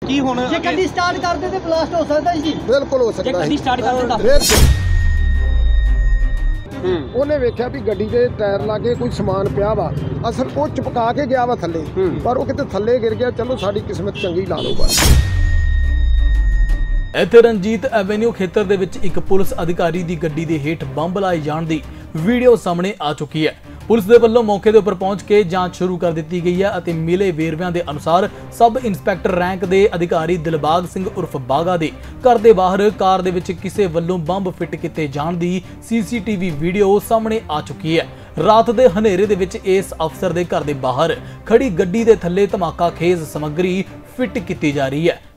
ਕੀ ਹੁਣ ਜੇ ਗੱਡੀ ਸਟਾਰਟ ਕਰਦੇ ਤੇ ਬਲਾਸਟ ਹੋ ਸਕਦਾ ਸੀ। बिल्कुल हो सकता है। ਗੱਡੀ ਸਟਾर्ट ਕਰ ਦਿੰਦਾ ਉਹਨੇ ਵੇਖਿਆ ਵੀ ਗੱਡੀ ਦੇ ਟਾਇਰ ਲਾਗੇ ਕੋਈ ਸਮਾਨ ਪਿਆ ਵਾ। ਅਸਲ ਉਹ ਚਪਕਾ ਕੇ ਗਿਆ ਵਾ ਥੱਲੇ, ਪਰ ਉਹ ਕਿਤੇ ਥੱਲੇ ਗਿਰ ਗਿਆ। ਚਲੋ ਸਾਡੀ ਕਿਸਮਤ ਚੰਗੀ ਲਾ ਲਓ ਬਸ। ਇੱਥੇ ਰਣਜੀਤ ਐਵੇਨਿਊ ਖੇਤਰ ਦੇ ਵਿੱਚ ਇੱਕ ਪੁਲਿਸ ਅਧਿਕਾਰੀ ਦੀ ਗੱਡੀ ਦੇ ਹੇਠ ਬੰਬ ਲਾਏ ਜਾਣ ਦੀ ਵੀਡੀਓ ਸਾਹਮਣੇ ਆ ਚੁੱਕੀ ਹੈ। ਪੁਲਿਸ ਦੇ ਵੱਲੋਂ ਮੌਕੇ ਦੇ ਉੱਪਰ ਪਹੁੰਚ ਕੇ ਜਾਂਚ ਸ਼ੁਰੂ ਕਰ ਦਿੱਤੀ ਗਈ ਹੈ ਅਤੇ ਮਿਲੇ ਵੇਰਵਿਆਂ ਦੇ ਅਨੁਸਾਰ ਸਬ ਇੰਸਪੈਕਟਰ ਰੈਂਕ ਦੇ ਅਧਿਕਾਰੀ ਦਿਲਬਾਗ ਸਿੰਘ ਉਰਫ ਬਾਗਾ ਦੇ ਘਰ ਦੇ ਬਾਹਰ ਕਾਰ ਦੇ ਵਿੱਚ ਕਿਸੇ ਵੱਲੋਂ ਬੰਬ ਫਿੱਟ ਕੀਤੇ ਜਾਣ ਦੀ ਸੀਸੀਟੀਵੀ ਵੀਡੀਓ ਸਾਹਮਣੇ ਆ ਚੁੱਕੀ ਹੈ। ਰਾਤ ਦੇ ਹਨੇਰੇ ਦੇ ਵਿੱਚ ਇਸ ਅਫਸਰ ਦੇ ਘਰ ਦੇ ਬਾਹਰ ਖੜੀ ਗੱਡੀ ਦੇ ਥੱਲੇ ਧਮਾਕਾ ਖੇਜ਼ ਸਮੱਗਰੀ ਫਿੱਟ ਕੀਤੀ ਜਾ ਰਹੀ ਹੈ।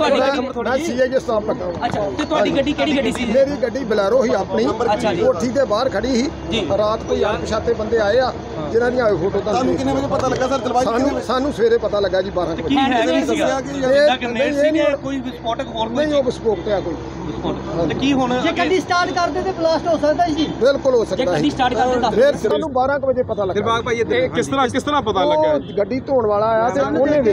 मैं सीआईए स्टाफ लगा हूं। अच्छा ਤੇ ਤੁਹਾਡੀ ਗੱਡੀ ਕਿਹੜੀ ਗੱਡੀ ਸੀ? मेरी गड्डी बलैरो ही अपनी अच्छा जी। कोठी के बाहर खड़ी ही। रात को अणपछाते बंदे आए आ जिन्हां दी आए फोटो ਤੁਹਾਨੂੰ ਕਿੰਨੇ ਵਜੇ ਪਤਾ ਲੱਗਾ ਸਰ? ਦਲਵਾਈ सानू सवेरे पता लगा जी 12 ਕੀ बजे। ਹੈ ਸੀਗਾ ਜਿੱਦਾਂ ਗ੍ਰੇਨੇਡ ਸੀਗੇ ਕੋਈ ਵਿਸਫੋਟਕ ਹੋਰ नहीं वो विस्फोट है कोई। ਤੇ ਕੀ ਹੁਣ ਜੇ ਗੱਡੀ ਸਟਾर्ट ਕਰਦੇ ਤੇ ਬਲਾਸਟ ਹੋ ਸਕਦਾ ਸੀ। बिल्कुल हो ਜੇ सकता ਗੱਡੀ है। ਸਟਾर्ट ਕਰ ਦਿੰਦਾ फिर सानू 12 बजे पता लगा। ਦਿਲਬਾਗ ਭਾਈ ਇਹ ਕਿਸ ਤਰ੍ਹਾਂ ਪਤਾ ਲੱਗਾ? ਉਹ ਗੱਡੀ ਧੋਣ ਵਾਲਾ ਆਇਆ ਤੇ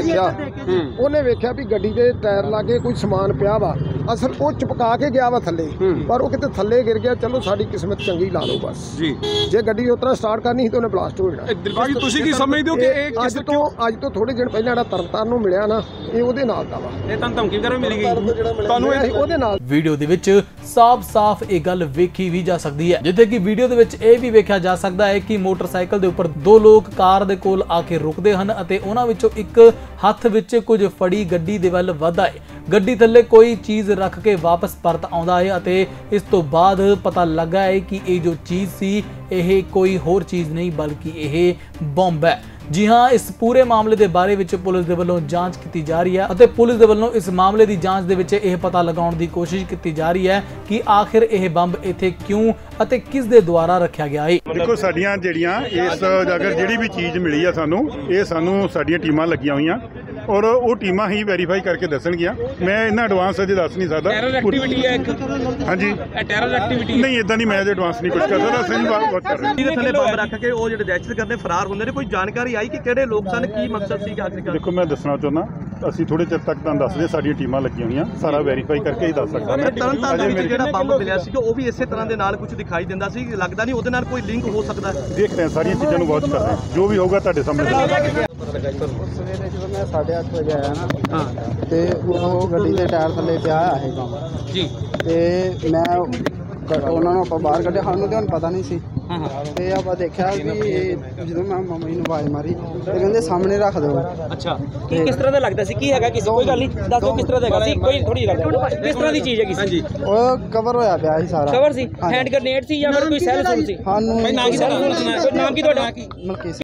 ਉਹਨੇ ਵੇਖਿਆ ਵੀ ਗੱਡੀ ਦੇ ਟਾਇਰ ਲਾਗੇ ਕੋਈ ਸਮਾਨ ਪਿਆ ਵਾ। ਅਸਲ ਉਹ ਚਪਕਾ ਕੇ ਗਿਆ ਵਾ ਥੱਲੇ, ਪਰ ਉਹ ਕਿਤੇ ਥੱਲੇ ਗਿਰ ਗਿਆ। ਚਲੋ ਸਾਡੀ ਕਿਸਮਤ ਚੰਗੀ ਲਾ ਲਓ ਬਸ ਜੀ। ਜੇ ਗੱਡੀ ਉਸ ਤਰ੍ਹਾਂ ਸਟਾਰਟ ਕਰਨੀ ਸੀ ਤਾਂ ਉਹਨੇ ਬਲਾਸਟ ਹੋ ਜਾਣਾ। ਦਿਲਬਾਗ ਜੀ ਤੁਸੀਂ ਕੀ ਸਮਝਦੇ ਹੋ ਕਿ ਇਹ ਅੱਜ ਤੋਂ ਥੋੜੇ ਦਿਨ ਪਹਿਲਾਂ ਜਿਹੜਾ ਤਰਨਤਾਰਨ ਨੂੰ ਮਿਲਿਆ ਨਾ, ਇਹ ਉਹਦੇ ਨਾਲ ਦਾ ਵਾ। ਇਹ ਤੁਹਾਨੂੰ ਧਮਕੀ ਵਗੈਰਾ ਮਿਲੀ ਗਈ ਤੁਹਾਨੂੰ ਉਹਦੇ ਨਾਲ। ਵੀਡੀਓ ਦੇ ਵਿੱਚ ਸਾਫ਼-ਸਾਫ਼ ਇਹ ਗੱਲ ਵੇਖੀ ਵੀ ਜਾ ਸਕਦੀ ਹੈ, ਜਿੱਥੇ ਕਿ ਵੀਡੀਓ ਦੇ ਵਿੱਚ ਇਹ ਵੀ ਵੇਖਿਆ ਜਾ ਸਕਦਾ ਹੈ ਕਿ ਮੋਟਰਸਾਈਕਲ ਦੇ ਉੱਪਰ ਦੋ ਲੋਕ ਕਾਰ ਦੇ ਕੋਲ ਆ ਕੇ ਰੁਕਦੇ ਹਨ ਅਤੇ ਉਹਨਾਂ ਵਿੱਚੋਂ ਇੱਕ ਹੱਥ ਵਿੱਚ ਕੁਝ ਫੜੀ ਗੱਡੀ ਦੇ ਵੱਲ ਵਧਦਾ ਹੈ। ਗੱਡੀ ਥੱਲੇ ਕੋਈ ਚੀਜ਼ ਰੱਖ ਕੇ ਵਾਪਸ ਪਰਤ ਆਉਂਦਾ ਹੈ ਅਤੇ ਇਸ ਤੋਂ ਬਾਅਦ ਪਤਾ ਲੱਗਾ ਹੈ ਕਿ ਇਹ ਜੋ ਚੀਜ਼ ਸੀ ਇਹ ਕੋਈ ਹੋਰ ਚੀਜ਼ ਨਹੀਂ ਬਲਕਿ ਇਹ ਬੰਬ ਹੈ। ਜੀ ਹਾਂ, ਇਸ ਪੂਰੇ ਮਾਮਲੇ ਦੇ ਬਾਰੇ ਵਿੱਚ ਪੁਲਿਸ ਦੇ ਵੱਲੋਂ ਜਾਂਚ ਕੀਤੀ ਜਾ ਰਹੀ ਹੈ ਅਤੇ ਪੁਲਿਸ ਦੇ ਵੱਲੋਂ ਇਸ ਮਾਮਲੇ ਦੀ ਜਾਂਚ ਦੇ ਵਿੱਚ ਇਹ ਪਤਾ ਲਗਾਉਣ ਦੀ ਕੋਸ਼ਿਸ਼ ਕੀਤੀ ਜਾ ਰਹੀ ਹੈ ਕਿ ਆਖਿਰ ਇਹ ਬੰਬ ਇੱਥੇ ਕਿਉਂ ਅਤੇ ਕਿਸ ਦੇ ਦੁਆਰਾ ਰੱਖਿਆ ਗਿਆ ਹੈ। ਦੇਖੋ ਸਾਡੀਆਂ ਜਿਹੜੀਆਂ ਇਸ ਅਗਰ ਜਿਹੜੀ ਵੀ ਚੀਜ਼ ਮਿਲੀ ਆ ਸਾਨੂੰ ਸਾਡੀਆਂ ਟੀਮਾਂ ਲੱਗੀਆਂ ਹੋਈਆਂ ਔਰ ਉਹ ਟੀਮਾਂ ਹੀ ਵੈਰੀਫਾਈ ਕਰਕੇ ਦੱਸਣਗੀਆਂ। ਮੈਂ ਇਹਨਾਂ ਐਡਵਾਂਸ ਅਜੇ ਦੱਸ ਨਹੀਂ ਸਕਦਾ। ਟੈਰਰ ਐਕਟੀਵਿਟੀ ਹੈ ਇੱਕ। ਹਾਂਜੀ ਟੈਰਰ ਐਕਟੀਵਿਟੀ ਨਹੀਂ, ਇਦਾਂ ਨਹੀਂ, ਮੈਂ ਅਜੇ ਐਡਵਾਂਸ ਨਹੀਂ ਕੁਝ ਕਰ ਸਕਦਾ। ਅਸੀਂ ਬਾਤ ਕਰ ਰਹੇ ਹਾਂ। ਇਹਦੇ ਥੱਲੇ ਬੰਬ ਰੱਖ ਕੇ ਉਹ ਜਿਹੜੇ ਦਹਿਸ਼ਤ ਕਰਦੇ ਫਰਾਰ ਹੁੰਦੇ ਨੇ, ਕੋਈ ਜਾਣਕਾਰੀ ਆਈ ਕਿ ਕਿਹੜੇ ਲੋਕ ਸਨ, ਕੀ ਮਕਸਦ ਸੀ ਆਖਿਰਕਾਰ? ਦੇਖੋ ਮੈਂ ਦੱਸਣਾ ਚਾਹੁੰਦਾ, ਅਸੀਂ ਥੋੜੇ ਚਿਰ ਤੱਕ ਤੁਹਾਨੂੰ ਦੱਸਦੇ। ਸਾਡੀਆਂ ਟੀਮਾਂ ਲੱਗੀਆਂ ਹੋਈਆਂ, ਸਾਰਾ ਵੈਰੀਫਾਈ ਕਰਕੇ ਹੀ ਦੱਸ ਸਕਦਾ ਮੈਂ। ਤਰਨਤਾਰਨ ਵਿੱਚ ਜਿਹੜਾ ਬੰਬ ਮਿਲਿਆ ਸੀ ਉਹ ਵੀ ਇਸੇ ਤਰ੍ਹਾਂ ਦੇ ਨਾਲ ਕੁਝ ਦਿਖਾਈ ਦਿੰਦਾ ਸੀ, ਲੱਗਦਾ ਨਹੀਂ ਉਹਦੇ ਨਾਲ ਕੋਈ ਲਿੰਕ ਹੋ ਸਕਦਾ? ਦੇਖ ਰਹੇ ਹਾਂ, ਸਾਰੀਆਂ ਚੀਜ਼ਾਂ ਨੂੰ ਵਾਚ ਕਰ ਰਹੇ ਹਾਂ। ਜੋ ਵੀ ਹੋਊਗਾ ਤੁਹਾਡੇ ਸਾਹਮਣੇ ਸਵੇਰੇ ਜਦੋਂ ਮੈਂ 8:30 ਵਜੇ ਆਇਆ ਨਾ, ਤੇ ਉਹ ਗੱਡੀ ਦੇ ਟਾਇਰ ਥੱਲੇ ਪਿਆ ਹੈ ਬੰਬ ਜੀ। ਤੇ ਮੈਂ ਉਹਨਾਂ ਨੂੰ ਆਪਾਂ ਬਾਹਰ ਕੱਢਿਆ, ਸਾਨੂੰ ਤੇ ਹੁਣ ਪਤਾ ਨਹੀਂ ਸੀ। ਤੇ ਆਪਾਂ ਦੇਖਿਆ ਵੀ ਜਦੋਂ ਮੈਂ ਮੰਮੀ ਨੂੰ ਆਵਾਜ਼ ਮਾਰੀ ਤੇ ਕਹਿੰਦੇ ਸਾਹਮਣੇ ਰੱਖ ਦਿਓ। ਅੱਛਾ, ਕਿਸ ਤਰ੍ਹਾਂ ਦਾ ਲੱਗਦਾ ਸੀ? ਕੀ ਹੈਗਾ? ਕਿਸੇ ਕੋਈ ਗੱਲ ਨਹੀਂ, ਦੱਸ ਦਿਓ ਕਿਸ ਤਰ੍ਹਾਂ ਦਾ ਹੈਗਾ ਸੀ? ਕੋਈ ਥੋੜੀ ਗੱਲ ਕਿਸ ਤਰ੍ਹਾਂ ਦੀ ਚੀਜ਼ ਹੈਗੀ ਸੀ? ਉਹ ਕਵਰ ਹੋਇਆ ਪਿਆ ਸੀ ਸਾਰਾ। ਕਵਰ ਸੀ? ਹੈਂਡ ਗ੍ਰੇਨੇਡ ਸੀ ਜਾਂ ਫਿਰ ਕੋਈ ਸੈੱਲ ਸੁਣ ਸੀ? ਸਾਨੂੰ ਨਾਮ ਕੀ ਤੁਹਾਡਾ? ਮਲਕੀ